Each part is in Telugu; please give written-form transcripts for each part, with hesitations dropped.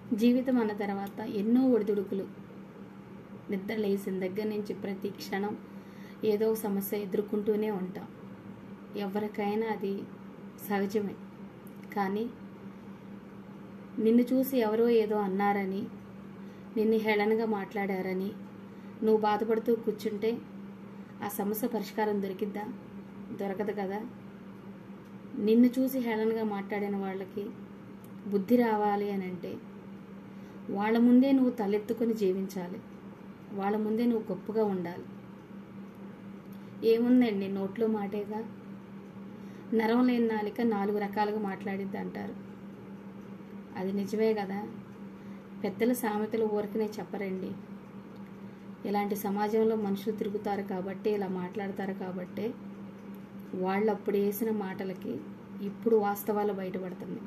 జీవితం అన్న తర్వాత ఎన్నో ఒడిదుడుకులు, నిద్ర లేచిన దగ్గర నుంచి ప్రతి క్షణం ఏదో సమస్య ఎదుర్కొంటూనే ఉంటాం. ఎవరికైనా అది సహజమే. కానీ నిన్ను చూసి ఎవరో ఏదో అన్నారని, నిన్ను హేళనగా మాట్లాడారని నువ్వు బాధపడుతూ కూర్చుంటే ఆ సమస్య పరిష్కారం దొరికిద్దా? దొరకదు కదా. నిన్ను చూసి హేళనగా మాట్లాడిన వాళ్ళకి బుద్ధి రావాలి అని అంటే వాళ్ళ ముందే నువ్వు తలెత్తుకొని జీవించాలి. వాళ్ళ ముందే నువ్వు గొప్పగా ఉండాలి. ఏముందండి, నోట్లో మాటేగా. నరం లేని నాలిక 4 రకాలుగా మాట్లాడిద్ది అంటారు. అది నిజమే కదా. పెద్దల సామెతలు ఊరికనే చెప్పరండి. ఇలాంటి సమాజంలో మనుషులు తిరుగుతారు కాబట్టి, ఇలా మాట్లాడతారు కాబట్టి వాళ్ళు అప్పుడు వేసిన మాటలకి ఇప్పుడు వాస్తవాలు బయటపడుతున్నాయి.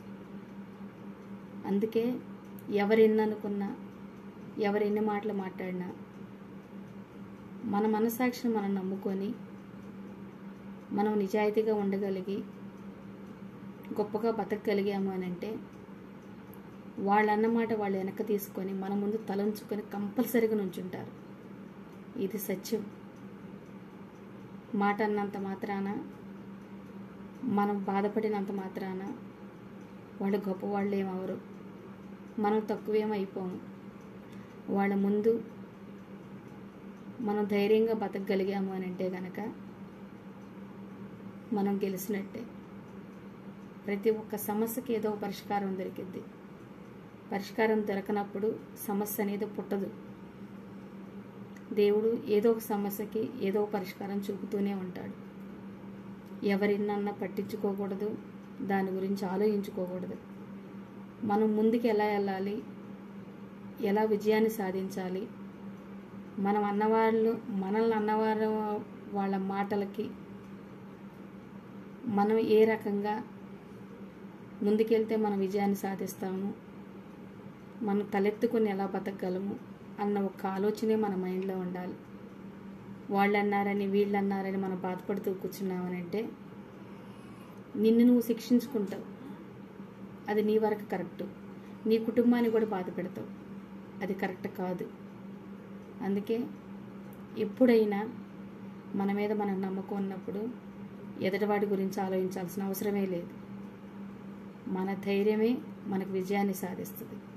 అందుకే ఎవరెన్ని అనుకున్నా, ఎవరెన్ని మాటలు మాట్లాడినా మన మనస్సాక్షిని మనం నమ్ముకొని మనం నిజాయితీగా ఉండగలిగి గొప్పగా బతకగలిగాము అని అంటే వాళ్ళు అన్నమాట వాళ్ళు వెనక్కి తీసుకొని మన ముందు తలంచుకొని కంపల్సరీగా నుంచుంటారు. ఇది సత్యం. మాట అన్నంత మాత్రాన, మనం బాధపడినంత మాత్రాన వాళ్ళు గొప్పవాళ్ళు ఏమవరు, మనం తక్కువేమైపోము. వాళ్ళ ముందు మనం ధైర్యంగా బతకగలిగాము అని అంటే కనుక మనం గెలిచినట్టే. ప్రతి ఒక్క సమస్యకి ఏదో పరిష్కారం దొరికిద్ది. పరిష్కారం దొరకనప్పుడు సమస్య అనేది పుట్టదు. దేవుడు ఏదో ఒక సమస్యకి ఏదో పరిష్కారం చూపుతూనే ఉంటాడు. ఎవరినన్నా పట్టించుకోకూడదు, దాని గురించి ఆలోచించుకోకూడదు. మనం ముందుకు ఎలా వెళ్ళాలి, ఎలా విజయాన్ని సాధించాలి, మనల్ని అన్నవారు వాళ్ళ మాటలకి మనం ఏ రకంగా ముందుకెళ్తే మనం విజయాన్ని సాధిస్తాము, మనం తలెత్తుకుని ఎలా బతకగలము అన్న ఒక ఆలోచనే మన మైండ్లో ఉండాలి. వాళ్ళు అన్నారని వీళ్ళు అన్నారని మనం బాధపడుతూ కూర్చున్నామనంటే నిన్ను నువ్వు శిక్షించుకుంటావు. అది నీ వరకు కరెక్టు. నీ కుటుంబాన్ని కూడా బాధ పెడతావు. అది కరెక్ట్ కాదు. అందుకే ఎప్పుడైనా మన మీద మనం నమ్మకం ఉన్నప్పుడు ఎదుటివాడి గురించి ఆలోచించాల్సిన అవసరమే లేదు. మన ధైర్యమే మనకు విజయాన్ని సాధిస్తుంది.